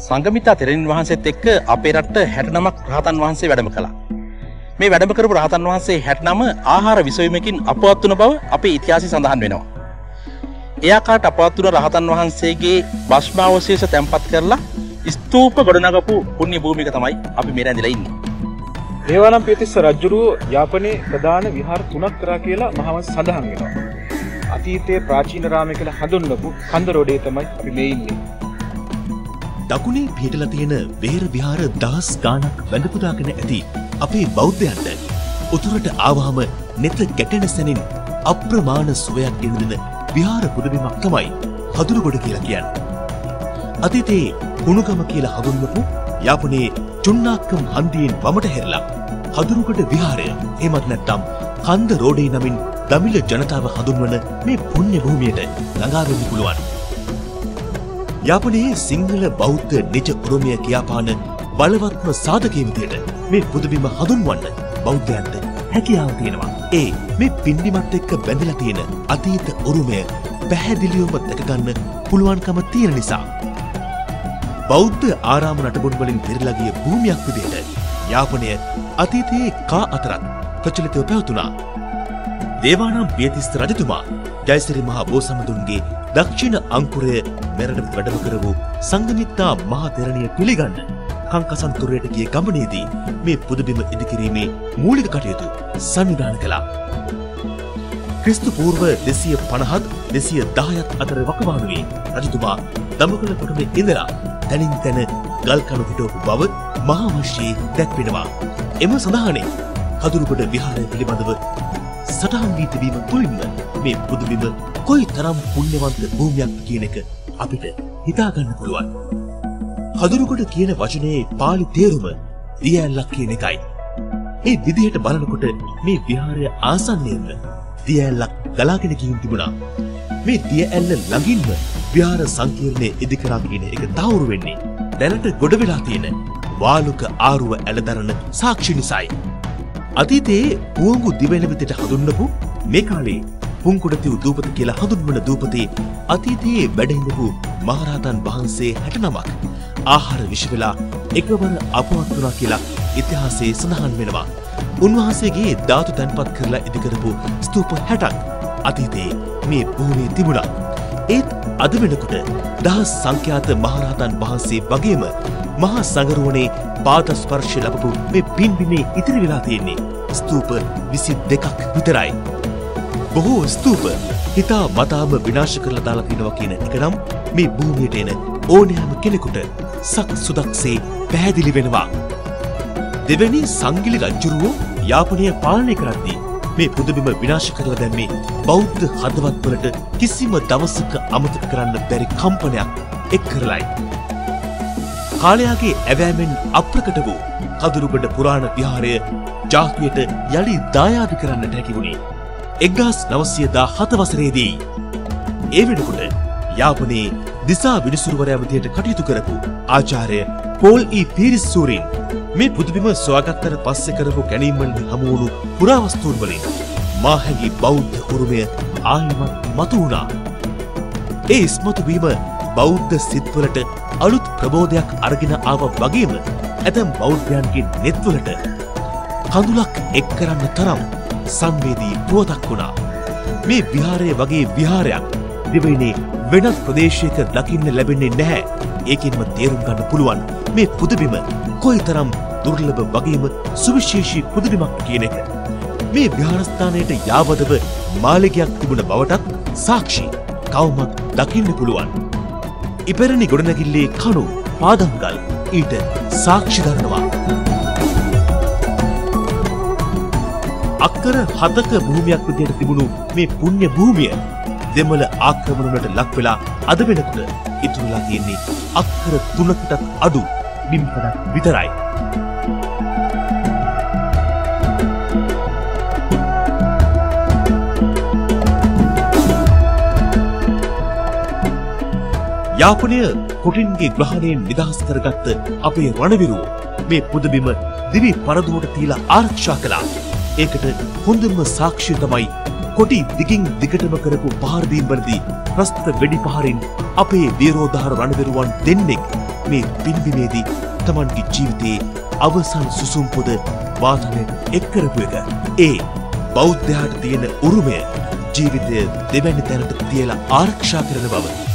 සංඝමිත්තා තෙරණින් වහන්සේත් එක්ක අපේ රට 69ක් රහතන් වහන්සේ වැඩම කළා. මේ වැඩම කරපු රහතන් වහන්සේ 69 ආහාර විසවීමකින් අපවත් වුණ බව අපේ ඉතිහාසයේ සඳහන් වෙනවා. ඒ ආකාරයට අපවත් වුණ රහතන් වහන්සේගේ භස්මාවශේෂ තැන්පත් කරලා ස්තූප ගොඩනගපු පුණ්‍ය භූමික තමයි අපි මේ රැඳිලා ඉන්නේ. දේවානම්පියතිස්ස රජුරුව යාපනයේ ප්‍රධාන විහාර 3ක් කරා කියලා මහවංශ සඳහන් වෙනවා. අතීතයේ ප්‍රාචීන රාමය කියලා හඳුන්වපු කන්දරෝඩේ තමයි අපි මේ ඉන්නේ. දකුණේ පිහිටලා තියෙන වෙහෙර විහාර දහස් ගාණක් වැඳ පුදාගෙන ඇති අපේ බෞද්ධයන්ට උතුරට ආවහම නෙත ගැටෙන සැනින් අප්‍රමාණ සුවයක් ගෙනදෙන විහාර පුදබිමක් තමයි හදුරුගොඩ කියලා කියන්නේ. අතීතයේ කුණුගම කියලා හඳුන්වපු යාපනයේ චුන්නාක්කම් හන්දියෙන් වමට හැරලා හදුරුගොඩ විහාරය එහෙමත් නැත්නම් කන්ද රෝඩේ නමින් දමිළ ජනතාව හඳුන්වන මේ පුණ්‍ය භූමියට ළඟා වෙන්න පුළුවන්. යාපනයේ සිංහල බෞද්ධ නිජ උරුමය කියාපාන බලවත්ම සාධකයේ විදියට මේ පුදබිම හඳුන්වන්න බෞද්ධයන්ට හැකියාව තියෙනවා. ඒ මේ පින්ඩිමත් එක්ක බැඳලා තියෙන අතීත උරුමය පැහැදිලිවම දැක ගන්න පුළුවන්කම තියෙන නිසා බෞද්ධ ආරාම නටබුන් වලින් පෙරලා ගිය භූමියක් විදියට යාපනය අතීතයේ කා අතරත් ප්‍රචලිතව පැවතුණා. දේවානම්පියතිස්ස රජතුමා ජයසිරි මහ බෝසමඳුන්ගේ දක්ෂිණ අංකුරය මෙරට වැඩම කරවූ සංඝමිත්තා මහ තෙරණිය පිළිගන්න කංකසන්තුරයට ගිය ගමනේදී මේ පුදබිම ඉදිකිරීමේ මූලික කටයුතු සංවිධානය කළා. ක්‍රිස්තු පූර්ව 250 210 අතර වකවානුවේ රජතුමා දඹකල කොටමේ ඉඳලා තනින් තන ගල් කණු හිටවපු බව මහා වංශයේ දැක්වෙනවා. එම සඳහනේ හදුරුගොඩ විහාරය පිළිබඳව සටහන් වී තිබීම තුළින්ම මේ පුදබිම කොයි තරම් පුණ්‍යවන්ත භූමියක් කියන එක අපිට හිතා ගන්න පුළුවන්. හදුරුගොඩ කියන වචනේ පාලි තේරුම දියඇල්ලක් කියන එකයි. ඒ විදිහට බලනකොට මේ විහාරය ආසන්නයෙන්ම දියඇල්ලක් ගලාගෙන ගිහින් තිබුණා. මේ දියඇල්ල ළඟින්ම විහාර සංකීර්ණය ඉදිකරා කියන එක තහවුරු වෙන්නේ දැනට ගොඩ වෙලා තියෙන වාලුක ආරුව ඇලදරන සාක්ෂි නිසායි. අතීතයේ පුවඟු දිවයිනවිතට හඳුන්වපු මේ කාලේ පුංකුඩතිව් දූපත කියලා හඳුන්වන දූපතේ අතීතයේ වැඩ හිඳපු මහරහතන් වහන්සේ 69ක් ආහාර විෂ වෙලා එකවර අපවත් වුණා කියලා ඉතිහාසයේ සඳහන් වෙනවා. උන්වහන්සේගේ ධාතු තැන්පත් කරලා ඉදිකරපු ස්තූප 60ක් අතීතයේ මේ භූමියේ තිබුණා. ඒත් අද වෙනකොට දහස් සංඛ්‍යාත මහරහතන් වහන්සේ වගේම මහා සංගරුවනේ පාද ස්පර්ශ ලැබපු මේ පින්බිමේ ඉතිරි වෙලා තියෙන්නේ ස්තූප 22ක් විතරයි. බොහෝ ස්තූප හිතා මතාම විනාශ කරලා දාලා තියෙනවා කියන එක නම් මේ භූමියට එන ඕනෑම කෙනෙකුට සක් සුදක්සේ පැහැදිලි වෙනවා. දෙවැනි සංගිලි රජුරුවෝ යාපනය පාලනය කරද්දී මේ පුදබිම විනාශ කරලා දැම්මේ බෞද්ධ හදවත්වලට කිසිම දවසක අමතක කරන්න බැරි කම්පනයක් එක් කරලයි. කාලයාගේ ඇවෑමෙන් අප්‍රකට වූ කදුරුගොඩ පුරාණ විහාරය ජාතියට යළි දායාද කරන්නට හැකි වුණේ 1917 වසරේදී. ඒ වෙනකොට යාපනයේ දිසා විනිසුරුවරයා විදියට කටයුතු කරපු ආචාර්ය පෝල් ඊ පීරිස්සූරින් මේ පුදබිම සොයාගත්තට පස්සේ කරපු ගැනීම්වලදී හමු වුණු පුරාවස්තුන් වලින් මාහැඟි බෞද්ධ උරුමය ආයිමත් මතු වුණා. ඒ ඉස්මතු වීම බෞද්ධ සිත්වලට අලුත් ප්‍රබෝධයක් අරගෙන ආව වගේම ඇතැම් බෞද්ධයන්ගේ නෙත්වලට කඳුලක් එක් කරන්න තරම් සංවේදී පුවතක් වුණා. මේ විහාරය වගේ විහාරයක් දිවයිනේ වෙනත් ප්‍රදේශයක දකින්න ලැබෙන්නේ නැහැ. ඒකින්ම තේරුම් ගන්න පුළුවන් මේ පුදබිම කොයිතරම් දුර්ලභ වගේම සුවිශේෂී පුදබිමක් කියන එක. මේ විහාරස්ථානයට යාවදව මාලිගයක් තිබුණ බවටත් සාක්ෂි කවමක් දකින්න පුළුවන්. ඉපැරණි ගොඩනැගිල්ලේ කණු පාදම්ගල් ඊට සාක්ෂි දරනවා. අක්කර 7ක භූමියක් විදිහට තිබුණු මේ පුණ්‍ය භූමිය දෙමළ ආක්‍රමණ වලට ලක් වෙලා අද වෙනකොට ඉතුරුලා තියෙන්නේ අක්කර 3කටත් අඩු බිම්පඩක් විතරයි. යාපනය කොටින්ගේ ග්‍රහණයෙන් නිදහස් කරගත්ත අපේ රණවිරුවෝ මේ පුදබිම දිවි පරදුවට තියලා ආරක්ෂා කළා. ඒකට හොඳම සාක්ෂිය තමයි කොටි දිගින් දිගටම කරපු පහර දීම් වලදී ප්‍රස්ත වෙඩි පහරින් අපේ වීරෝදාර රණවිරුවන් දෙන්නෙක් මේ පින්බිමේදී තමන්ගේ ජීවිතයේ අවසන් සුසුම් පොද වාදනයට එක් කරපු එක. ඒ බෞද්ධයාට තියෙන උරුමය ජීවිතය දෙවැනි තැනට තියලා ආරක්ෂා කරන බව